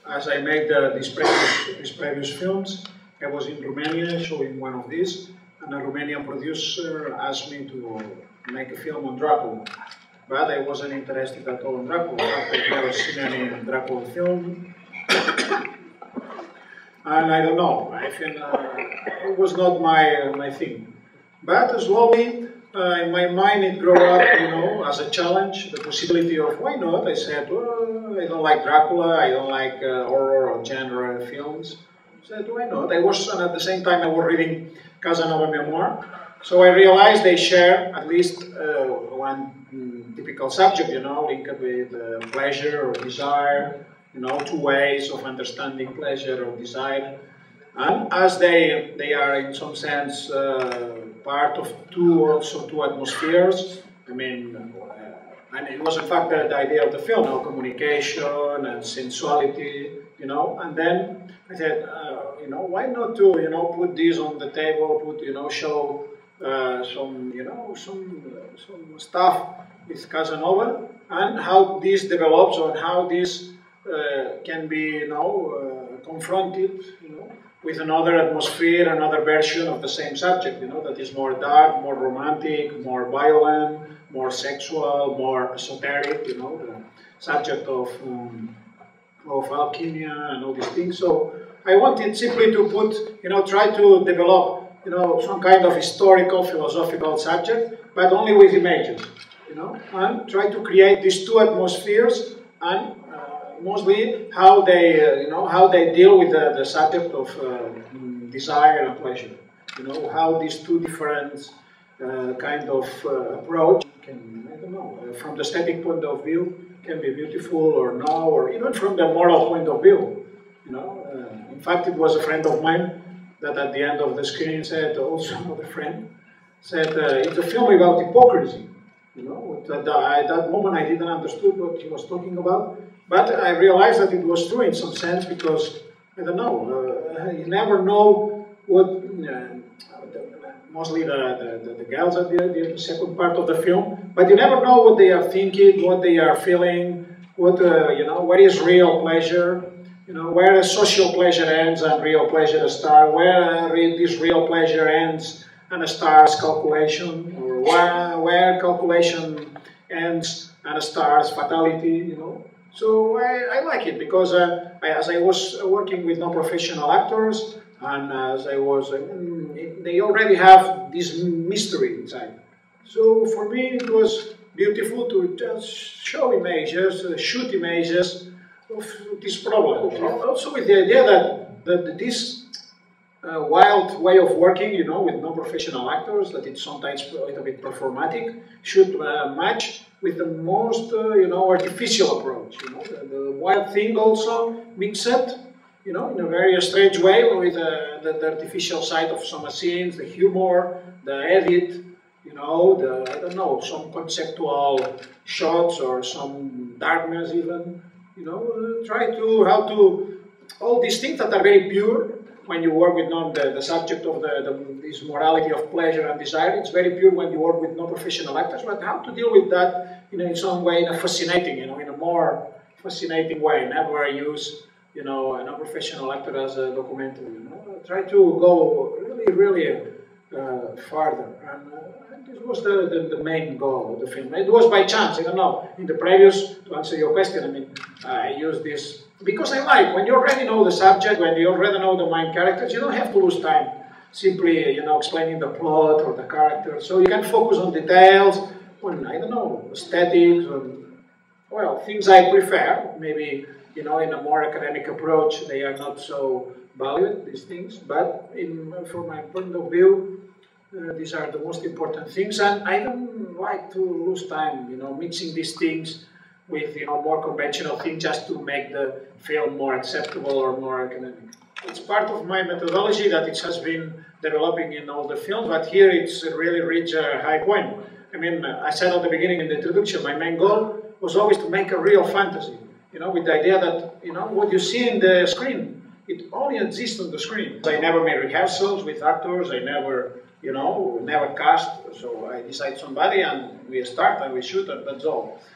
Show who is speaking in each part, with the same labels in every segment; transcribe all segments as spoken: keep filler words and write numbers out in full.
Speaker 1: as I made uh, these, previous, these previous films, I was in Romania showing one of these, and a Romanian producer asked me to make a film on Dracula. But I wasn't interested at all in Dracula. I've never seen any Dracula film. And I don't know, I think uh, it was not my, uh, my thing. But slowly, uh, in my mind, it grew up, you know, as a challenge, the possibility of, why not? I said, well, I don't like Dracula, I don't like uh, horror or genre films. I said, why not? I was, and at the same time, I was reading Casanova Memoir. So I realized they share at least uh, one mm, typical subject, you know, linked with uh, pleasure or desire, you know, two ways of understanding pleasure or desire. And as they, they are in some sense uh, part of two, also two atmospheres, I mean, uh, and it was in fact the, the idea of the film, you know, communication and sensuality, you know, and then I said, uh, you know, why not to, you know, put this on the table, put, you know, show uh, some, you know, some, uh, some stuff with Casanova and how this develops or how this uh, can be, you know, uh, confronted, you know, with another atmosphere, another version of the same subject, you know, that is more dark, more romantic, more violent, more sexual, more esoteric, you know, the subject of, um, of alchemy and all these things. So I wanted simply to put, you know, try to develop, you know, some kind of historical, philosophical subject, but only with images, you know, and try to create these two atmospheres and mostly how they, uh, you know, how they deal with the, the subject of uh, desire and pleasure. You know, how these two different uh, kind of uh, approach can, I don't know, uh, from the aesthetic point of view, can be beautiful or no, or even from the moral point of view. You know, uh, in fact, it was a friend of mine that at the end of the screen said, also another friend, said, uh, it's a film about hypocrisy. You know, at that, that moment I didn't understood what he was talking about. But I realized that it was true in some sense because, I don't know, uh, you never know what, uh, mostly the, the, the girls at the, the second part of the film, but you never know what they are thinking, what they are feeling, what, uh, you know, what is real pleasure, you know, where social pleasure ends and real pleasure starts, where this real pleasure ends and starts calculation, or where, where calculation ends and starts fatality, you know. So I, I like it because uh, I, as I was working with non-professional actors and as I was, uh, they already have this mystery inside. So for me it was beautiful to just show images, uh, shoot images of this problem. Also with the idea that, that this uh, wild way of working, you know, with non-professional actors, that it's sometimes a little bit performatic, should uh, match with the most, uh, you know, artificial approach. You know, the, the wild thing also mixed, you know, in a very strange way with uh, the, the artificial side of some scenes, the humor, the edit, you know, the, I don't know, some conceptual shots or some darkness even, you know, uh, try to, how to, all these things that are very pure when you work with non, the, the subject of the, the, this morality of pleasure and desire. It's very pure when you work with non-professional actors, but how to deal with that, you know, in some way, in a fascinating, you know, in a more fascinating way. Never use, you know, a non-professional actor as a documentary, you know. Try to go really, really uh, farther. And, uh, and this was the, the, the main goal of the film. It was by chance, I don't know. In the previous, to answer your question, I mean, I used this because I like, when you already know the subject, when you already know the main characters, you don't have to lose time simply, you know, explaining the plot or the character. So you can focus on details, on, I don't know, aesthetics, on, well, things I prefer. Maybe, you know, in a more academic approach, they are not so valued, these things. But in, from my point of view, uh, these are the most important things. And I don't like to lose time, you know, mixing these things with, you know, more conventional things just to make the film more acceptable or more academic. It's part of my methodology that it has been developing in all the films, but here it's really reached a high point. I mean, I said at the beginning in the introduction, my main goal was always to make a real fantasy, you know, with the idea that, you know, what you see in the screen, it only exists on the screen. I never made rehearsals with actors, I never, you know, never cast, so I decide somebody and we start and we shoot and that's all.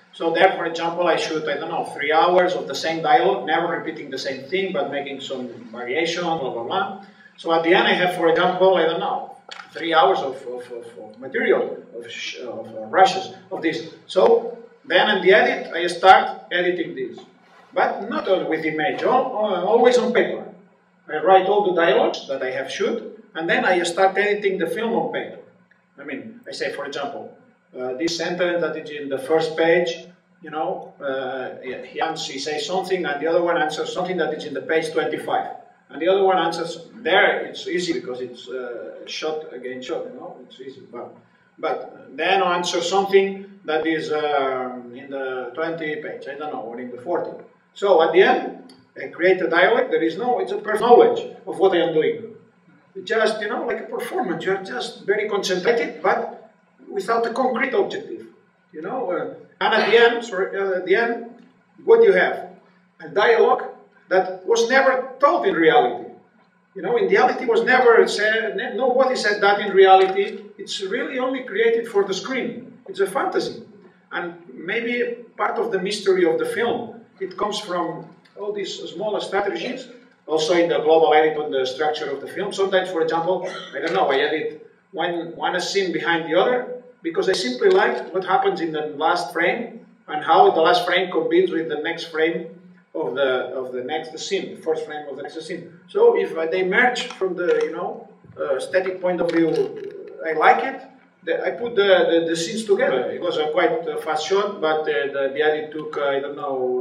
Speaker 1: So there, for example, I shoot, I don't know, three hours of the same dialogue, never repeating the same thing, but making some variation, blah, blah, blah. So at the end, I have, for example, I don't know, three hours of, of, of, of material, of, of uh, rushes of this. So then in the edit, I start editing this. But not only with image, always on paper. I write all the dialogues that I have shoot, and then I start editing the film on paper. I mean, I say, for example, uh, this sentence that is in the first page, you know, uh, he, answers, he says something, and the other one answers something that is in the page twenty-five. And the other one answers, there it's easy because it's uh, shot against shot, you know, it's easy. But, but then I answer something that is um, in the twentieth page, I don't know, or in the fortieth. So at the end, I create a dialogue. There is no, it's a perfect knowledge of what I am doing. It's just, you know, like a performance. You're just very concentrated, but without a concrete objective, you know. Uh, and at the end, sorry, uh, at the end, what you have? A dialogue that was never told in reality. You know, in reality was never said, nobody said that in reality. It's really only created for the screen. It's a fantasy. And maybe part of the mystery of the film, it comes from all these smaller strategies, also in the global edit on the structure of the film. Sometimes, for example, I don't know, I edit one, one scene behind the other, because I simply like what happens in the last frame, and how the last frame combines with the next frame of the of the next scene, the first frame of the next scene. So if uh, they merge from the, you know, uh, static point of view, I like it. The, I put the, the, the scenes together. It was a quite uh, fast shot, but uh, the, the edit took, uh, I don't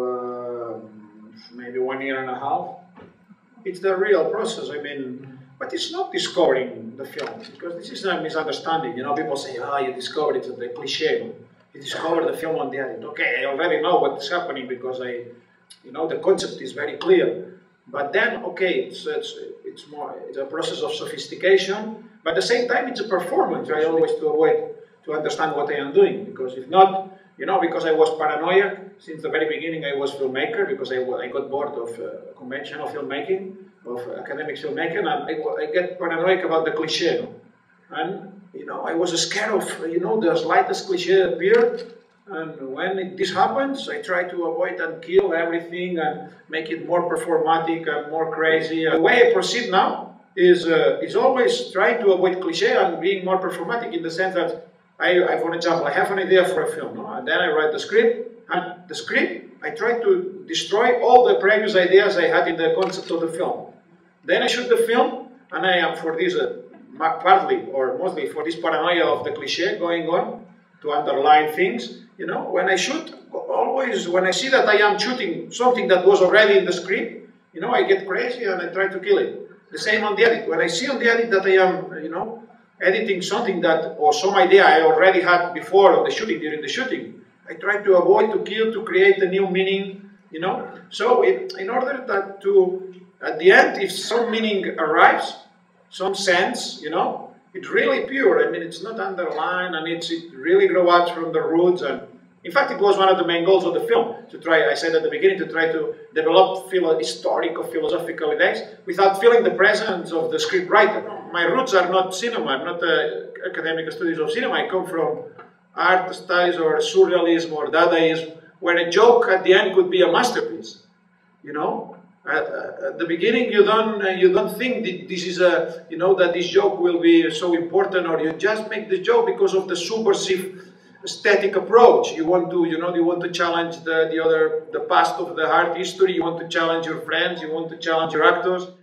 Speaker 1: know, uh, maybe one year and a half. It's the real process, I mean, but it's not discovering the film, because this is a misunderstanding. You know, people say, ah, oh, you discovered it, it's the cliche. You discovered the film on the edit. Okay, I already know what is happening because I, you know, the concept is very clear. But then, okay, it's, it's, it's more, it's a process of sophistication, but at the same time, it's a performance. I always to avoid to understand what I am doing, because if not, you know, because I was paranoid since the very beginning, I was filmmaker, because I, I got bored of uh, conventional filmmaking, of academic filmmaking, and I, I get paranoid about the cliche. And, you know, I was scared of, you know, the slightest cliche appear. And when it, this happens, I try to avoid and kill everything and make it more performatic and more crazy. The way I proceed now is, uh, is always trying to avoid cliche and being more performatic, in the sense that I, I, for example, I have an idea for a film, no? And then I write the script, and the script, I try to destroy all the previous ideas I had in the concept of the film. Then I shoot the film, and I am, for this, uh, partly or mostly for this paranoia of the cliche going on, to underline things. You know, when I shoot, always when I see that I am shooting something that was already in the script, you know, I get crazy and I try to kill it. The same on the edit. When I see on the edit that I am, you know, editing something that, or some idea I already had before on the shooting, during the shooting, I try to avoid, to kill, to create a new meaning, you know. So it, in order that to, at the end, if some meaning arrives, some sense, you know, it's really pure. I mean, it's not underlined, and it's, it really grows out from the roots. And in fact, it was one of the main goals of the film, to try, I said at the beginning, to try to develop philo historic or philosophical ideas without feeling the presence of the scriptwriter. My roots are not cinema. I'm not uh, academic studies of cinema. I come from art studies or surrealism or Dadaism, where a joke at the end could be a masterpiece, you know. At, at the beginning, you don't uh, you don't think that this is a, you know, that this joke will be so important, or you just make the joke because of the subversive aesthetic approach. You want to, you know, you want to challenge the the other, the past of the art history. You want to challenge your friends. You want to challenge your actors.